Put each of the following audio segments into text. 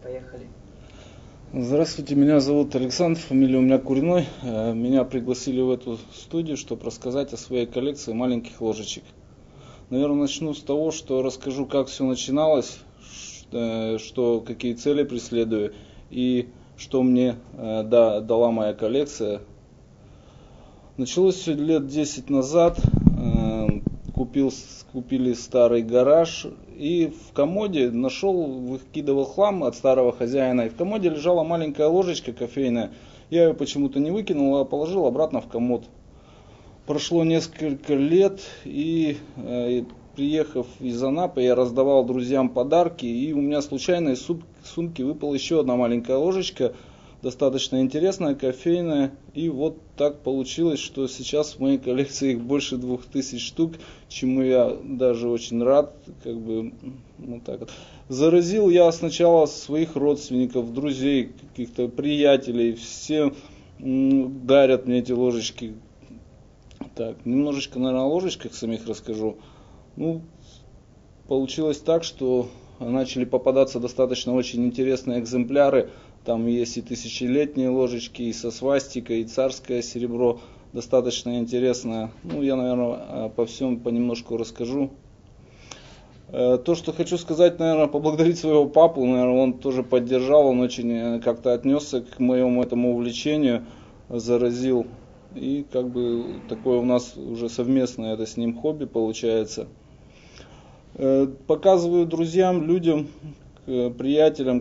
Поехали. Здравствуйте, меня зовут Александр, фамилия у меня Куриной. Меня пригласили в эту студию, чтобы рассказать о своей коллекции маленьких ложечек. Наверное, начну с того, что расскажу, как все начиналось, какие цели преследую и что мне дала моя коллекция. Началось все лет 10 назад. Купили старый гараж и в комоде выкидывал хлам от старого хозяина. И в комоде лежала маленькая ложечка кофейная. Я ее почему-то не выкинул, а положил обратно в комод. Прошло несколько лет, и приехав из Анапы, я раздавал друзьям подарки, и у меня случайно из сумки выпала еще одна маленькая ложечка, достаточно интересная, кофейная. И вот так получилось, что сейчас в моей коллекции их больше 2000 штук, чему я даже очень рад. Вот так вот. Заразил я сначала своих родственников, друзей, каких-то приятелей, все дарят мне эти ложечки. Так, немножечко, наверное, о ложечках самих расскажу. Получилось так, что начали попадаться достаточно очень интересные экземпляры. Там есть и тысячелетние ложечки, и со свастикой, и царское серебро. Достаточно интересно. Я, наверное, по всем понемножку расскажу. То, что хочу сказать, наверное, поблагодарить своего папу. Наверное, он тоже поддержал, он очень как-то отнесся к моему этому увлечению, заразил. И такое у нас уже совместное это с ним хобби получается. Показываю друзьям, людям, приятелям,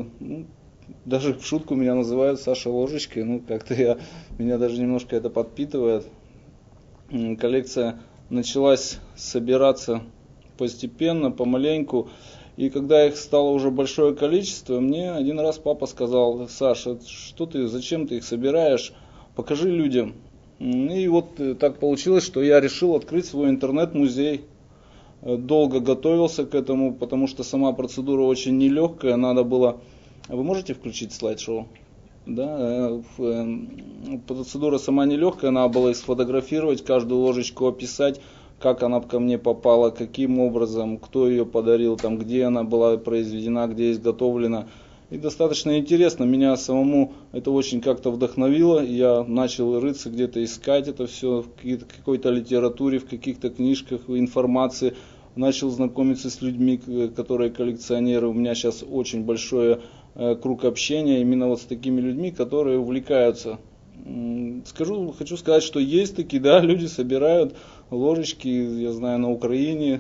даже в шутку меня называют Саша ложечкой. Меня даже немножко это подпитывает. Коллекция началась собираться постепенно, помаленьку. И когда их стало уже большое количество, мне один раз папа сказал: Саша, зачем ты их собираешь? Покажи людям. И вот так получилось, что я решил открыть свой интернет-музей. Долго готовился к этому, потому что сама процедура очень нелегкая. Надо было... Вы можете включить слайд-шоу? Да, процедура сама нелегкая, надо было сфотографировать, каждую ложечку описать, как она ко мне попала, каким образом, кто ее подарил, где она была произведена, где изготовлена. И достаточно интересно, меня самому это очень как-то вдохновило. Я начал рыться, где-то искать это все в какой-то литературе, в каких-то книжках, в информации. Начал знакомиться с людьми, которые коллекционеры. У меня сейчас очень большой круг общения именно с такими людьми, которые увлекаются. Хочу сказать, что есть такие, люди собирают ложечки. Я знаю, на Украине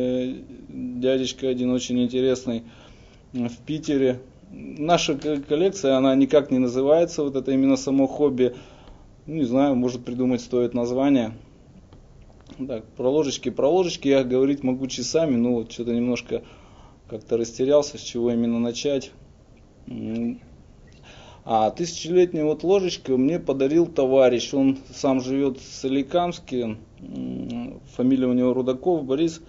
дядечка один очень интересный, в Питере. Наша коллекция, она никак не называется, это именно само хобби. Не знаю, может придумать стоит название. Так, про ложечки я говорить могу часами, что-то немножко как-то растерялся, с чего именно начать. Тысячелетнюю ложечку мне подарил товарищ, он сам живет в Соликамске, фамилия у него Рудаков Борис.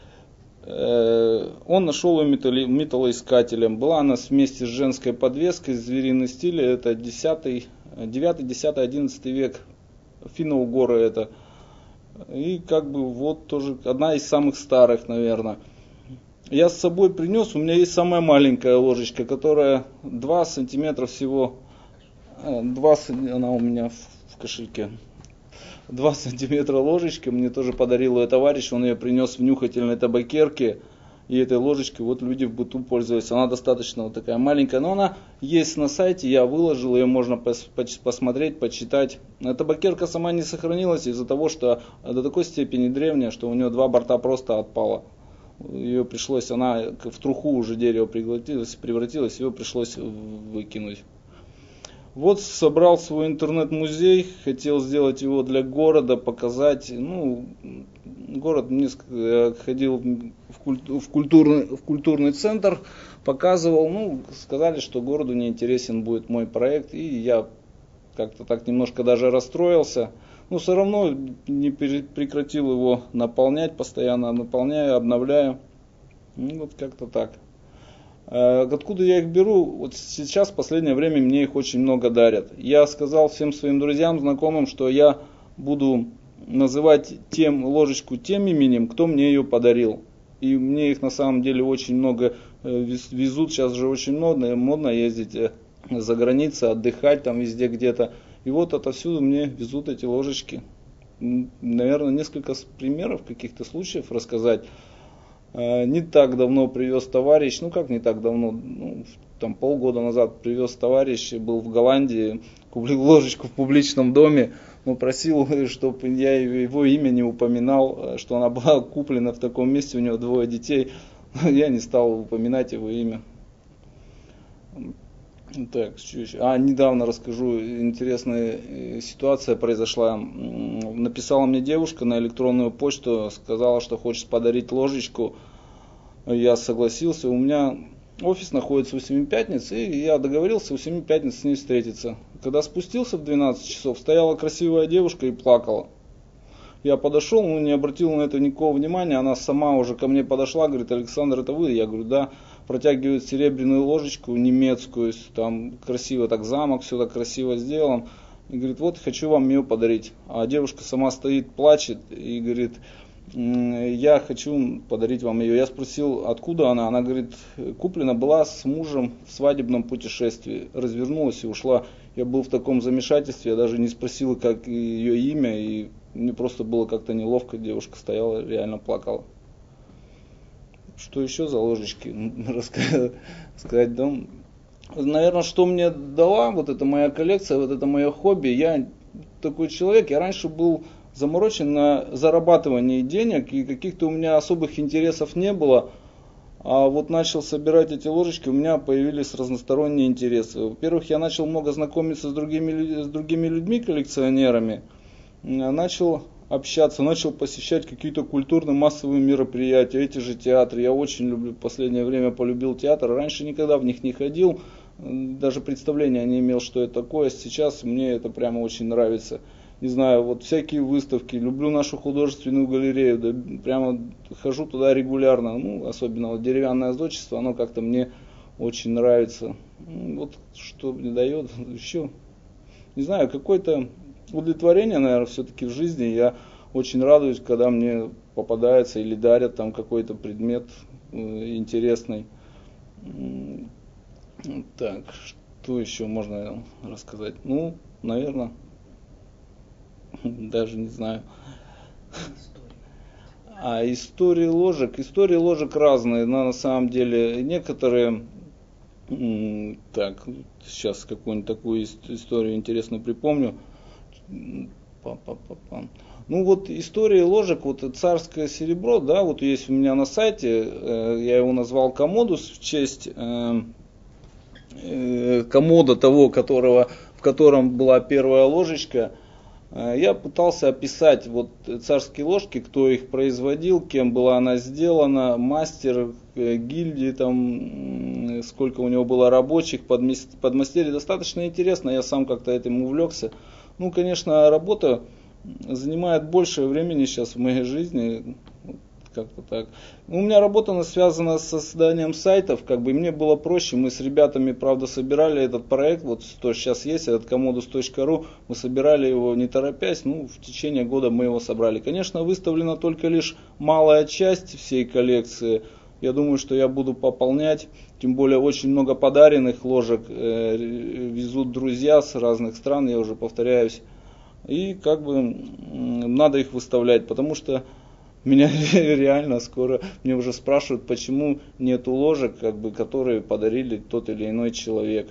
Он нашел ее металлоискателем. Была она вместе с женской подвеской, звериный стиль, это 9, 10, 11 век, финно-угоры это. И тоже одна из самых старых, наверное. Я с собой принес, у меня есть самая маленькая ложечка, которая 2 сантиметра всего, она у меня в кошельке. 2 сантиметра ложечка, мне тоже подарил ее товарищ, он ее принес в нюхательной табакерке. И этой ложечкой люди в быту пользуются. Она достаточно такая маленькая, но она есть на сайте, я выложил, ее можно посмотреть, почитать. Табакерка сама не сохранилась из-за того, что до такой степени древняя, что у нее 2 борта просто отпало. Ее пришлось, она в труху уже дерево превратилась, ее пришлось выкинуть. Собрал свой интернет-музей, хотел сделать его для города, показать. Город мне ходил в культурный центр, показывал. Сказали, что городу не интересен будет мой проект, и я как-то так немножко даже расстроился. Все равно не прекратил его наполнять, постоянно наполняю, обновляю. Как-то так. Откуда я их беру? Сейчас в последнее время мне их очень много дарят. Я сказал всем своим друзьям, знакомым, что я буду называть ложечку тем именем, кто мне ее подарил. И мне их на самом деле очень много везут, сейчас же очень модно ездить за границей, отдыхать там везде где-то. И вот отовсюду мне везут эти ложечки. Наверное, несколько примеров, каких-то случаев рассказать. Не так давно привез товарищ, ну как не так давно, ну, там полгода назад привез товарищ, был в Голландии, купил ложечку в публичном доме, но просил, чтобы я его имя не упоминал, что она была куплена в таком месте, у него 2 детей, я не стал упоминать его имя. Так, что еще? Недавно расскажу, интересная ситуация произошла. Написала мне девушка на электронную почту, сказала, что хочет подарить ложечку. Я согласился. У меня офис находится у Семи Пятниц, и я договорился у Семи Пятниц с ней встретиться. Когда спустился в 12 часов, стояла красивая девушка и плакала. Я подошел, не обратил на это никакого внимания, она сама уже ко мне подошла, говорит: Александр, это вы? Я говорю: да. Протягивает серебряную ложечку немецкую, там красиво так замок, все так красиво сделан. И говорит: вот хочу вам ее подарить. А девушка сама стоит, плачет и говорит: я хочу подарить вам ее. Я спросил, откуда она. Она говорит: куплена была с мужем в свадебном путешествии. Развернулась и ушла. Я был в таком замешательстве, я даже не спросил, как ее имя, и мне просто было как-то неловко. Девушка стояла, реально плакала. Что еще за ложечки рассказать? Да? Наверное, что мне дала вот эта моя коллекция, вот это мое хобби. Я такой человек, я раньше был заморочен на зарабатывании денег, и каких-то у меня особых интересов не было. А вот начал собирать эти ложечки, у меня появились разносторонние интересы. Во-первых, я начал много знакомиться с другими людьми, коллекционерами. Начал общаться, начал посещать какие-то культурно-массовые мероприятия, эти же театры. Я очень люблю, в последнее время полюбил театр. Раньше никогда в них не ходил, даже представления не имел, что это такое. Сейчас мне это прямо очень нравится. Не знаю, вот всякие выставки, люблю нашу художественную галерею, да, прямо хожу туда регулярно, особенно вот деревянное зодчество, оно как-то мне очень нравится. Вот что мне дает еще, не знаю, какое-то удовлетворение, наверное, все-таки в жизни. Я очень радуюсь, когда мне попадается или дарят там какой-то предмет интересный. Так, что еще можно рассказать? Наверное, даже не знаю. Истории ложек. Истории ложек разные, но на самом деле некоторые. Так, сейчас какую-нибудь такую историю интересную припомню. Вот истории ложек, вот царское серебро, да, вот есть у меня на сайте, я его назвал Комодус в честь комода того, в котором была первая ложечка. Я пытался описать вот царские ложки, кто их производил, кем была она сделана, мастер, гильдии, там, сколько у него было рабочих, подмастерье. Достаточно интересно, я сам как-то этим увлекся. Конечно, работа занимает больше времени сейчас в моей жизни, как-то так. У меня работа связана с созданием сайтов, мне было проще, мы с ребятами, правда, собирали этот проект, вот что сейчас есть, этот commodus.ru, мы собирали его не торопясь, в течение года мы его собрали. Конечно, выставлена только лишь малая часть всей коллекции, я думаю, что я буду пополнять, тем более очень много подаренных ложек везут друзья с разных стран, я уже повторяюсь, и надо их выставлять, потому что меня реально скоро мне уже спрашивают, почему нету ложек, которые подарили тот или иной человек.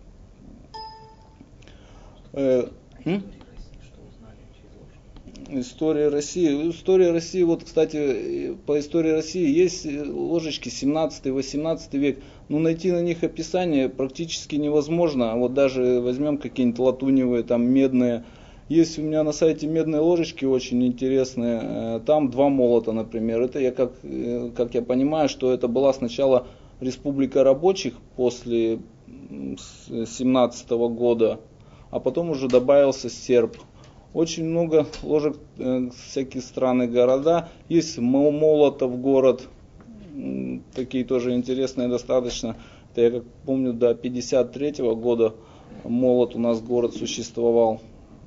История России. История России, вот, кстати, по истории России есть ложечки 17-18 век, но найти на них описание практически невозможно. Вот даже возьмем какие-нибудь латуневые, там медные. Есть у меня на сайте медные ложечки очень интересные. Там 2 молота, например. Это я как я понимаю, что это была сначала Республика рабочих после 17 года, а потом уже добавился серб. Очень много ложек, всякие страны, города. Есть Молотов город, такие тоже интересные достаточно. Это я как помню, до 53 года Молот у нас город существовал.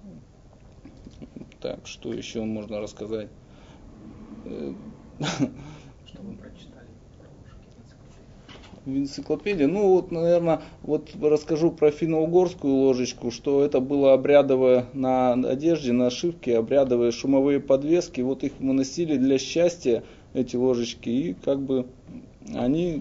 Так, что еще можно рассказать? Что вы прочитали про ложки в энциклопедии? в энциклопедии. Ну вот, наверное, вот расскажу про финно-угорскую ложечку, что это было обрядовое на одежде, на ошибке, обрядовые шумовые подвески. Вот их мы носили для счастья, эти ложечки, и как бы они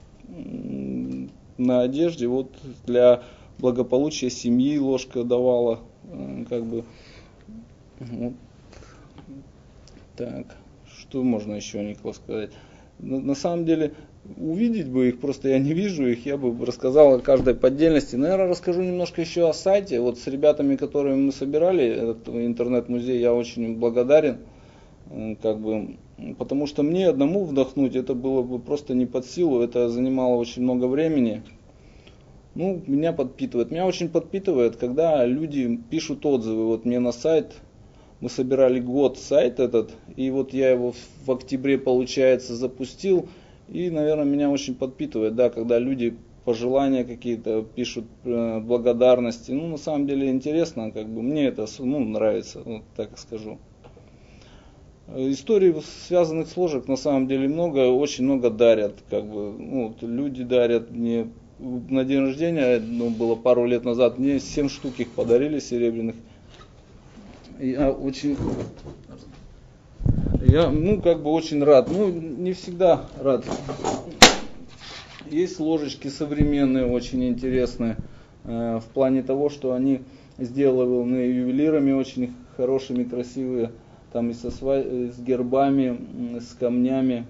на одежде вот для благополучия семьи ложка давала, как бы. Вот. Так, что можно еще, Николай, сказать? На самом деле, увидеть бы их, просто я не вижу их, я бы рассказал о каждой по отдельности. Наверное, расскажу немножко еще о сайте. Вот с ребятами, которыми мы собирали этот интернет-музей, я очень благодарен, как бы, потому что мне одному вдохнуть это было бы просто не под силу, это занимало очень много времени. Ну, меня подпитывает. Меня очень подпитывает, когда люди пишут отзывы. Вот мне на сайт, мы собирали год сайт этот, и вот я его в октябре, получается, запустил. И, наверное, меня очень подпитывает, да, когда люди пожелания какие-то пишут, благодарности. Ну, на самом деле интересно, как бы мне это, ну, нравится, вот так скажу. Историй, связанных с ложек, на самом деле много, очень много дарят, как бы, ну, вот люди дарят мне. На день рождения, ну, было пару лет назад, мне 7 штук их подарили серебряных. Я очень, ну, как бы очень рад. Ну, не всегда рад. Есть ложечки современные, очень интересные, в плане того, что они сделаны ювелирами, очень хорошими, красивые, там и с гербами, с камнями,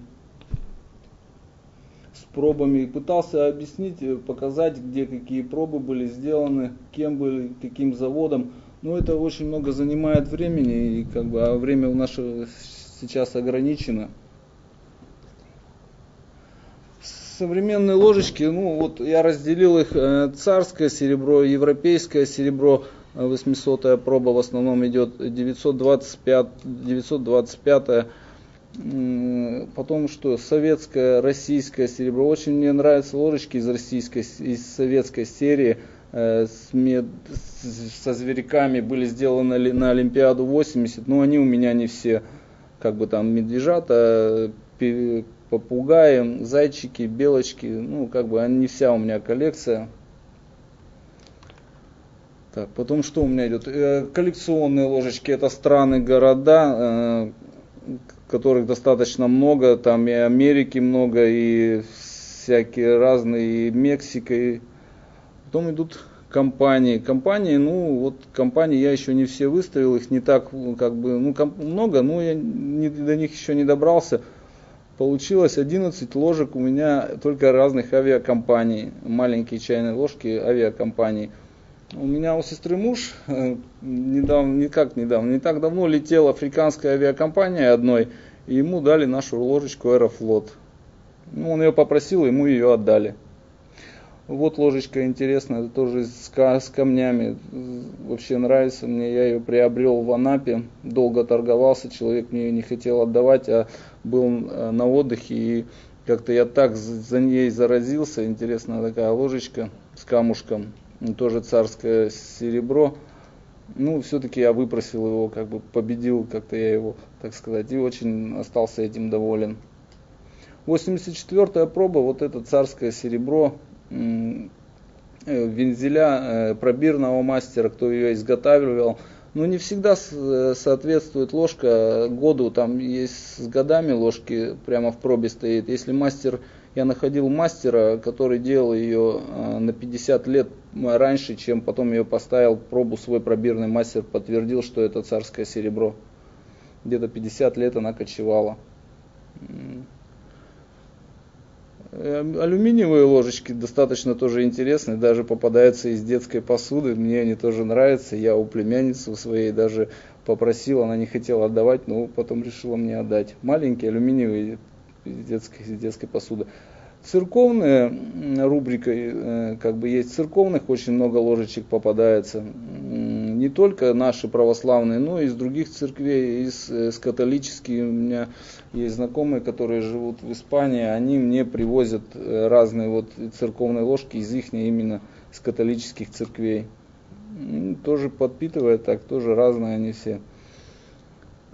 пробами, пытался объяснить, показать, где какие пробы были сделаны, кем были, каким заводом. Но это очень много занимает времени, и как бы, а время у нас сейчас ограничено. Современные ложечки, ну вот я разделил их: царское серебро, европейское серебро, 800-я проба в основном идет, 925-я. Потом что, советское, российское серебро. Очень мне нравятся ложечки из советской серии, со зверьками, были сделаны на Олимпиаду 80, но они у меня не все, как бы там медвежата, попугаи, зайчики, белочки, ну как бы не вся у меня коллекция. Так, потом что у меня идет? Коллекционные ложечки, это страны, города, которых достаточно много, там и Америки много, и всякие разные, и Мексика. И потом идут компании. Компании, ну вот компании я еще не все выставил, их не так, как бы, ну много, но я до них еще не добрался. Получилось 11 ложек у меня только разных авиакомпаний, маленькие чайные ложки авиакомпаний. У меня у сестры муж не так давно летел африканской авиакомпанией одной, и ему дали нашу ложечку Аэрофлот. Ну, он ее попросил, ему ее отдали. Вот ложечка интересная, тоже с камнями, вообще нравится мне, я ее приобрел в Анапе, долго торговался, человек мне ее не хотел отдавать, а был на отдыхе, и как-то я так за ней заразился. Интересная такая ложечка с камушком. Тоже царское серебро. Ну, все-таки я выпросил его, как бы победил как-то я его, так сказать, и очень остался этим доволен. 84-я проба, вот это царское серебро, вензеля пробирного мастера, кто ее изготавливал. Но не всегда соответствует ложка году, там есть с годами ложки прямо в пробе стоит. Если мастер, я находил мастера, который делал ее на 50 лет раньше, чем потом ее поставил пробу, свой пробирный мастер подтвердил, что это царское серебро. Где-то 50 лет она кочевала. Алюминиевые ложечки достаточно тоже интересные, даже попадаются из детской посуды, мне они тоже нравятся. Я у племянницы своей даже попросил, она не хотела отдавать, но потом решила мне отдать. Маленькие алюминиевые из детской посуды. Церковная рубрика, как бы есть церковных, очень много ложечек попадается. Не только наши православные, но и из других церквей, из католических. У меня есть знакомые, которые живут в Испании, они мне привозят разные вот церковные ложки из их именно с католических церквей. Тоже подпитывает, так тоже разные они все.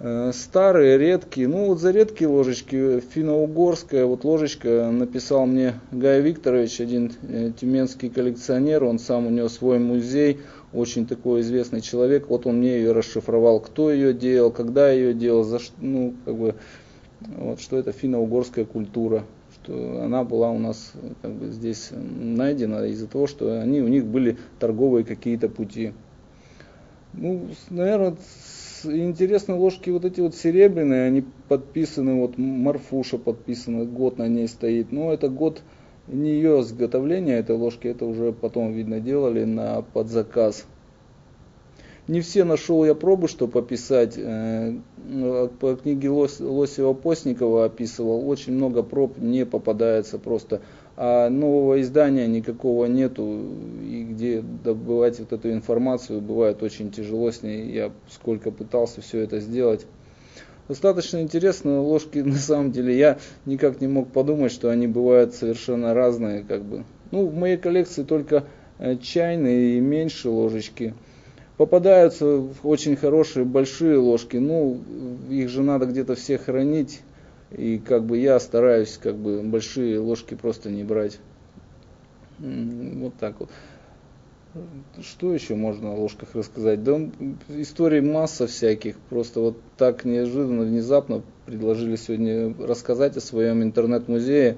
Старые, редкие. Ну вот за редкие ложечки, финно-угорская вот ложечка написал мне Гай Викторович, один тюменский коллекционер, он сам, у него свой музей, очень такой известный человек, вот он мне ее расшифровал, кто ее делал, когда ее делал, ну как бы, вот что это финно-угорская культура, что она была у нас как бы здесь найдена из-за того, что у них были торговые какие-то пути. Ну, наверное, интересные ложки вот эти вот серебряные, они подписаны, вот Марфуша подписана, год на ней стоит. Но это год не ее изготовления этой ложки, это уже потом, видно, делали под заказ. Не все нашел я пробы, чтобы описать. По книге Лосева-Постникова описывал, очень много проб не попадается просто. А нового издания никакого нету, и где добывать вот эту информацию бывает очень тяжело с ней. Я сколько пытался все это сделать. Достаточно интересные ложки, на самом деле. Я никак не мог подумать, что они бывают совершенно разные. Как бы. Ну, в моей коллекции только чайные и меньше ложечки. Попадаются очень хорошие большие ложки, ну, их же надо где-то все хранить. И как бы я стараюсь как бы большие ложки просто не брать. Вот так вот. Что еще можно о ложках рассказать? Да историй масса всяких. Просто вот так неожиданно, внезапно предложили сегодня рассказать о своем интернет-музее.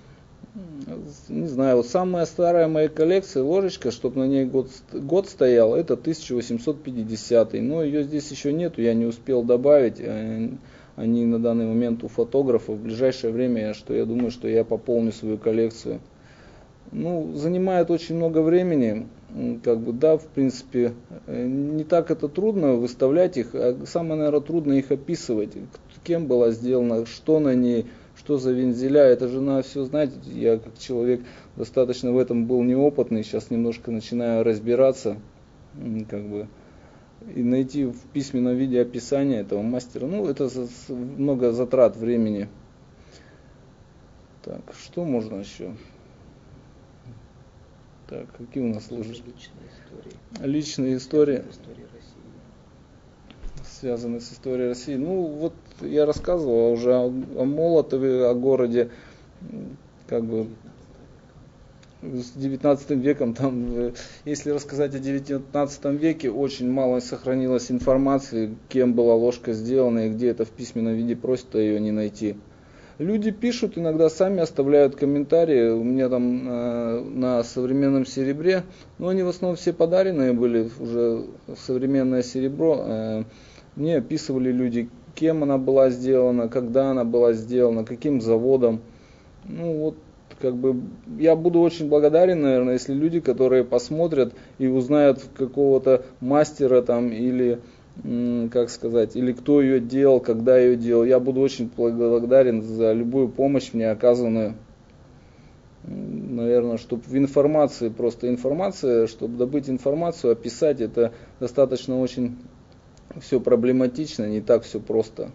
Не знаю, вот самая старая моя коллекция ложечка, чтобы на ней год стоял, это 1850. Но ее здесь еще нету, я не успел добавить. Они на данный момент у фотографа. В ближайшее время, я думаю, что я пополню свою коллекцию. Ну, занимает очень много времени. Как бы, да, в принципе, не так это трудно выставлять их, а самое, наверное, трудно их описывать. Кем была сделана, что на ней, что за вензеля, это же надо все знать. Я как человек достаточно в этом был неопытный, сейчас немножко начинаю разбираться, как бы, и найти в письменном виде описание этого мастера. Ну, это много затрат времени. Так, что можно еще? Так, какие у нас ложечки? Личные истории. Связанные с историей России. Ну, вот я рассказывал уже о Молотове, о городе, как бы, с 19 веком, там, если рассказать о 19 веке, очень мало сохранилось информации, кем была ложка сделана и где это в письменном виде, просто ее не найти. Люди пишут, иногда сами оставляют комментарии, у меня там на современном серебре, но они в основном все подаренные были, уже современное серебро. Мне описывали люди, кем она была сделана, когда она была сделана, каким заводом. Ну вот, как бы, я буду очень благодарен, наверное, если люди, которые посмотрят и узнают какого-то мастера там или, как сказать, или кто ее делал, когда ее делал. Я буду очень благодарен за любую помощь мне оказанную. Наверное, чтобы в информации, просто информация, чтобы добыть информацию, описать, это достаточно очень все проблематично, не так все просто.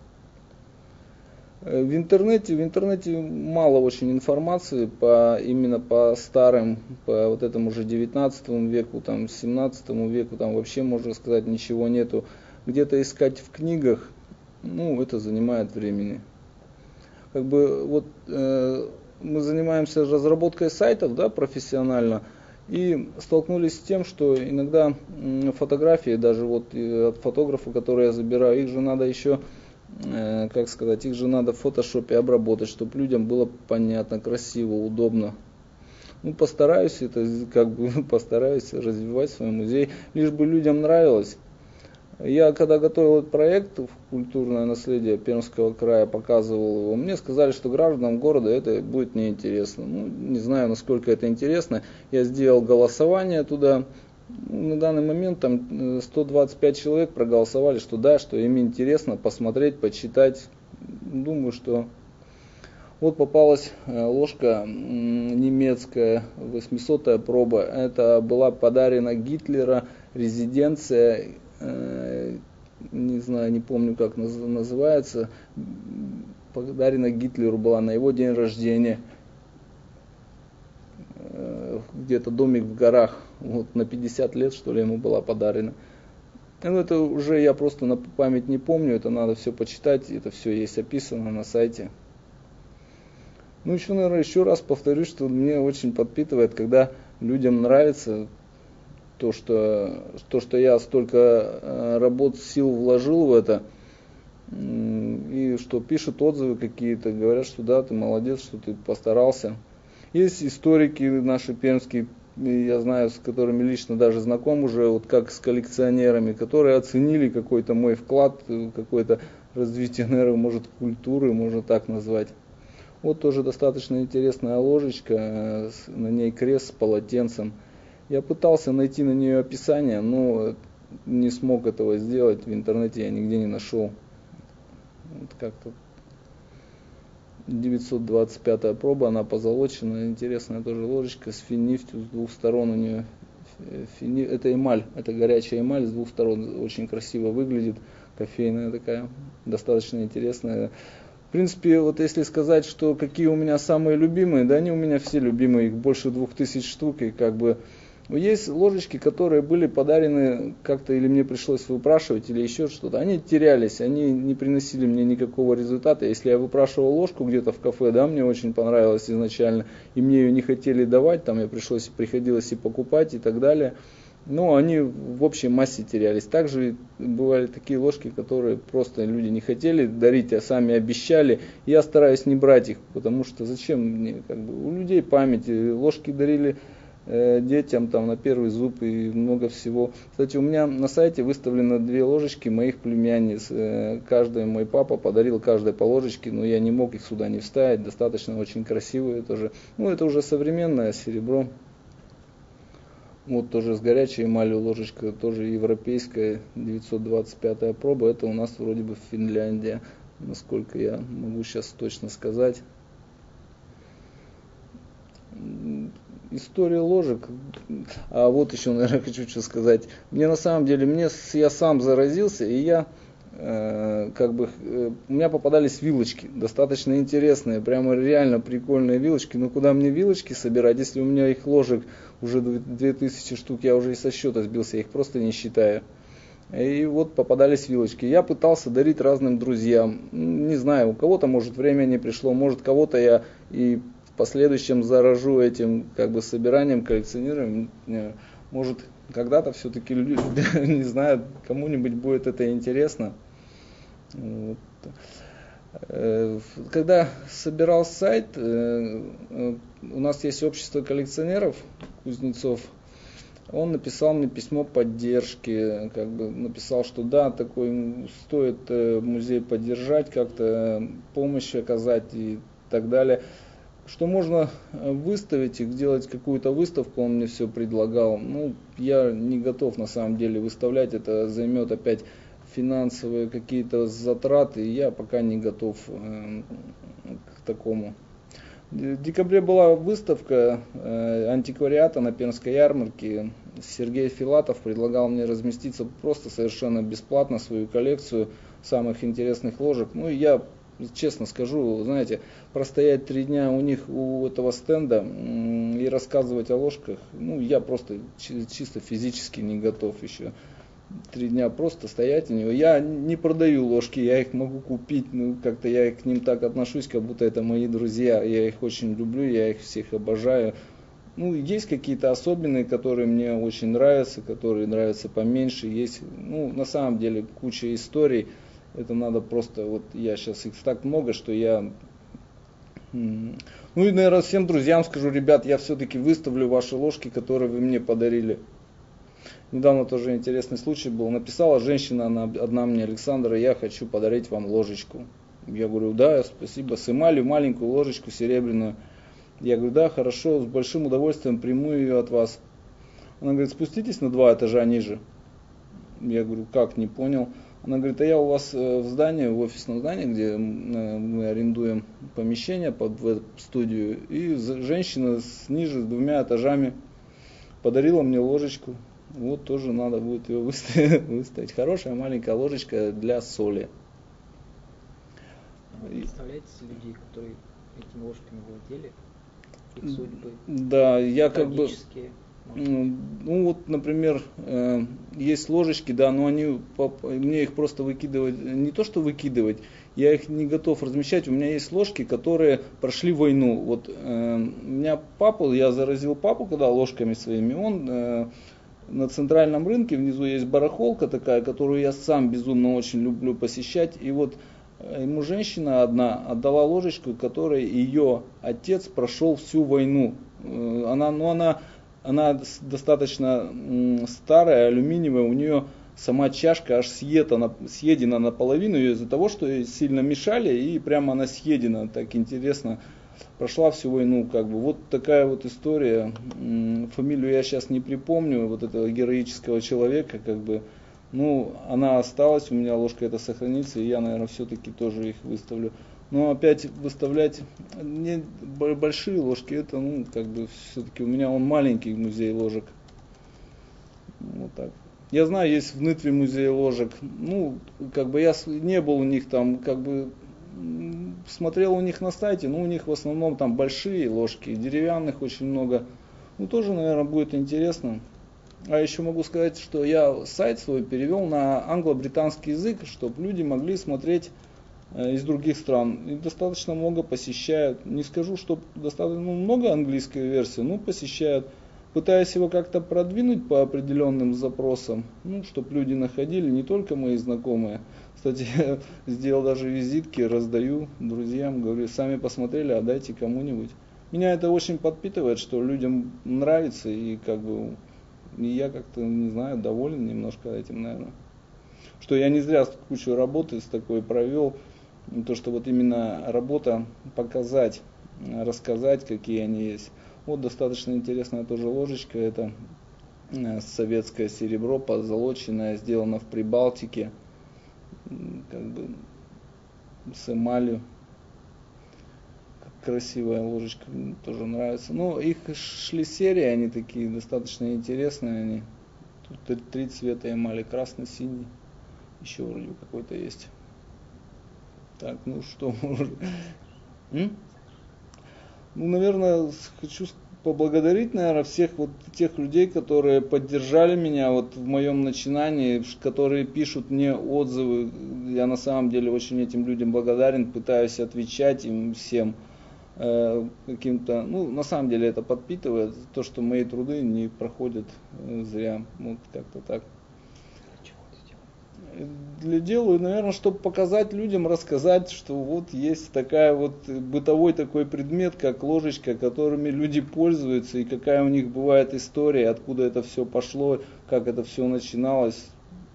В интернете мало очень информации именно по старым, по вот этому уже 19 веку, там, 17 веку, там вообще, можно сказать, ничего нету. Где-то искать в книгах, ну, это занимает времени. Как бы вот мы занимаемся разработкой сайтов, да, профессионально, и столкнулись с тем, что иногда фотографии, даже вот от фотографа, которые я забираю, их же надо еще, как сказать, их же надо в фотошопе обработать, чтобы людям было понятно, красиво, удобно. Ну, постараюсь это, как бы, постараюсь развивать свой музей, лишь бы людям нравилось. Я когда готовил этот проект «Культурное наследие Пермского края», показывал его, мне сказали, что гражданам города это будет неинтересно. Ну, не знаю, насколько это интересно. Я сделал голосование туда. На данный момент там 125 человек проголосовали, что да, что им интересно посмотреть, почитать. Думаю, что вот попалась ложка немецкая, 800-я проба. Это была подарена Гитлера, резиденция, не знаю, не помню, как называется, подарена Гитлеру была на его день рождения. Где-то домик в горах, вот на 50 лет, что ли, ему была подарена. Ну, это уже я просто на память не помню, это надо все почитать, это все есть описано на сайте. Ну, еще, наверное, еще раз повторюсь, что мне очень подпитывает, когда людям нравится то, что я столько работ, сил вложил в это, и что пишут отзывы какие-то, говорят, что да, ты молодец, что ты постарался. Есть историки наши пермские, я знаю, с которыми лично даже знаком уже, вот как с коллекционерами, которые оценили какой-то мой вклад, какое-то развитие, наверное, может, культуры, можно так назвать. Вот тоже достаточно интересная ложечка, на ней крест с полотенцем. Я пытался найти на нее описание, но не смог этого сделать, в интернете я нигде не нашел. Вот как-то 925 проба, она позолоченная, интересная тоже ложечка с финнифтью, с двух сторон у нее. Это эмаль, это горячая эмаль, с двух сторон очень красиво выглядит, кофейная такая, достаточно интересная. В принципе, вот если сказать, что какие у меня самые любимые, да они у меня все любимые, их больше 2000 штук, и как бы есть ложечки, которые были подарены как-то, или мне пришлось выпрашивать, или еще что-то. Они терялись, они не приносили мне никакого результата. Если я выпрашивал ложку где-то в кафе, да, мне очень понравилось изначально, и мне ее не хотели давать, там приходилось и покупать и так далее. Но они в общей массе терялись. Также бывали такие ложки, которые просто люди не хотели дарить, а сами обещали. Я стараюсь не брать их, потому что зачем мне, как бы, у людей память, ложки дарили детям там на первый зуб и много всего. Кстати, у меня на сайте выставлено 2 ложечки моих племянниц. Каждый мой папа подарил каждой по ложечке, но я не мог их сюда не вставить. Достаточно очень красивые тоже. Ну, это уже современное серебро. Вот тоже с горячей эмалью ложечка, тоже европейская, 925 проба. Это у нас вроде бы Финляндия, насколько я могу сейчас точно сказать. История ложек. А вот еще, наверное, хочу что сказать. Мне на самом деле, я сам заразился, и я у меня попадались вилочки, достаточно интересные, прямо реально прикольные вилочки. Но куда мне вилочки собирать, если у меня их ложек уже 2000 штук, я уже и со счета сбился, я их просто не считаю. И вот попадались вилочки. Я пытался дарить разным друзьям. Не знаю, у кого-то, может, время не пришло, может, кого-то я и в последующем заражу этим как бы собиранием, коллекционированием. Может, когда-то все-таки, не знаю, кому-нибудь будет это интересно. Вот. Когда собирал сайт, у нас есть общество коллекционеров, Кузнецов. Он написал мне письмо поддержки, как бы написал, что да, такой стоит музей поддержать, как-то помощь оказать и так далее. Что можно выставить их, делать какую-то выставку, он мне все предлагал. Ну, я не готов на самом деле выставлять, это займет опять финансовые какие-то затраты, и я пока не готов к такому. В декабре была выставка антиквариата на Пермской ярмарке. Сергей Филатов предлагал мне разместиться просто совершенно бесплатно свою коллекцию самых интересных ложек. Ну и я, честно скажу, знаете, простоять 3 дня у этого стенда и рассказывать о ложках, ну я просто чисто физически не готов еще. 3 дня просто стоять у него. Я не продаю ложки, я их могу купить, ну как-то я к ним так отношусь, как будто это мои друзья. Я их очень люблю, я их всех обожаю. Ну, есть какие-то особенные, которые мне очень нравятся, которые нравятся поменьше. Есть, ну, на самом деле, куча историй. Это надо просто, вот я сейчас их так много, что я... Ну и, наверное, всем друзьям скажу, ребят, я все-таки выставлю ваши ложки, которые вы мне подарили. Недавно тоже интересный случай был. Написала женщина, одна мне: Александр, я хочу подарить вам ложечку. Я говорю, да, спасибо, с эмалью, маленькую ложечку серебряную. Я говорю, да, хорошо, с большим удовольствием приму ее от вас. Она говорит, спуститесь на 2 этажа ниже. Я говорю, как, не понял. Она говорит, а я у вас в здании, в офисном здании, где мы арендуем помещение под студию, и женщина ниже с 2 этажами подарила мне ложечку. Вот тоже надо будет ее выставить. Хорошая маленькая ложечка для соли. Представляете людей, которые этими ложками владели, их судьбы? Да, я как бы... Ну вот, например, есть ложечки, да, но мне их просто выкидывать, не то что выкидывать, я их не готов размещать. У меня есть ложки, которые прошли войну. Вот у меня я заразил папу, когда ложками своими, он на центральном рынке, внизу есть барахолка такая, которую я сам безумно очень люблю посещать. И вот ему женщина одна отдала ложечку, которой ее отец прошел всю войну. Она достаточно старая, алюминиевая, у нее сама чашка аж съедена наполовину из-за того, что ей сильно мешали, и прямо она съедена, так интересно. Прошла всю войну, как бы. Вот такая вот история. Фамилию я сейчас не припомню, вот этого героического человека, как бы. Ну, она осталась, у меня ложка эта сохранится, и я, наверное, все-таки тоже их выставлю. Но опять выставлять не большие ложки, это, ну, как бы, все-таки у меня он маленький музей ложек. Вот так. Я знаю, есть в Нытве музей ложек. Ну, как бы я не был у них там, как бы, смотрел у них на сайте, но у них в основном там большие ложки, деревянных очень много. Ну, тоже, наверное, будет интересно. А еще могу сказать, что я сайт свой перевел на англо-британский язык, чтобы люди могли смотреть из других стран. И достаточно много посещают. Не скажу, что достаточно много английской версии, но посещают. Пытаюсь его как-то продвинуть по определенным запросам, ну, чтобы люди находили, не только мои знакомые. Кстати, я сделал даже визитки, раздаю друзьям, говорю, сами посмотрели, отдайте кому-нибудь. Меня это очень подпитывает, что людям нравится, и как бы и я как-то, не знаю, доволен немножко этим, наверное. Что я не зря кучу работы с такой провел. То, что вот именно работа показать, рассказать, какие они есть. Вот достаточно интересная тоже ложечка. Это советское серебро, позолоченное, сделано в Прибалтике. Как бы с эмалью. Красивая ложечка, мне тоже нравится. Но их шли серии, они такие достаточно интересные. Они. Тут 3 цвета эмали, красный, синий. Еще вроде какой-то есть. Так, ну что, может. Ну, наверное, хочу поблагодарить, наверное, всех вот тех людей, которые поддержали меня вот в моем начинании, которые пишут мне отзывы. Я на самом деле очень этим людям благодарен, пытаюсь отвечать им всем каким-то, ну, на самом деле это подпитывает то, что мои труды не проходят зря. Вот как-то так. Делаю, наверное, чтобы показать людям, рассказать, что вот есть такая вот бытовой такой предмет, как ложечка, которыми люди пользуются, и какая у них бывает история, откуда это все пошло, как это все начиналось.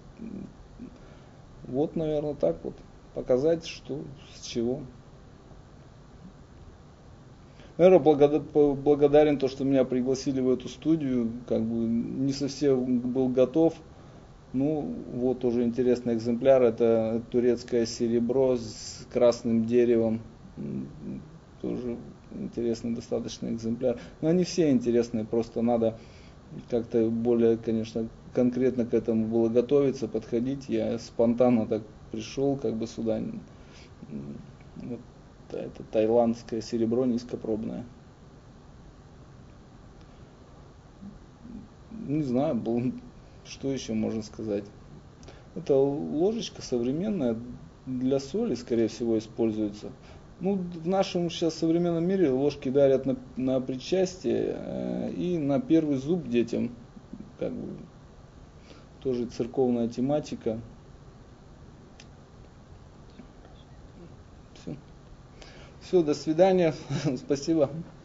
Вот, наверное, так вот. Показать, что, с чего. Наверное, благодарен то, что меня пригласили в эту студию, как бы не совсем был готов. Ну, вот тоже интересный экземпляр, это турецкое серебро с красным деревом, тоже интересный достаточно экземпляр. Но они все интересные, просто надо как-то более, конечно, конкретно к этому было готовиться, подходить. Я спонтанно так пришел как бы сюда. Вот это таиландское серебро низкопробное. Не знаю, что еще можно сказать? Это ложечка современная, для соли, скорее всего, используется. Ну, в нашем сейчас современном мире ложки дарят на причастие и на первый зуб детям. Как бы, тоже церковная тематика. Все, до свидания. Спасибо.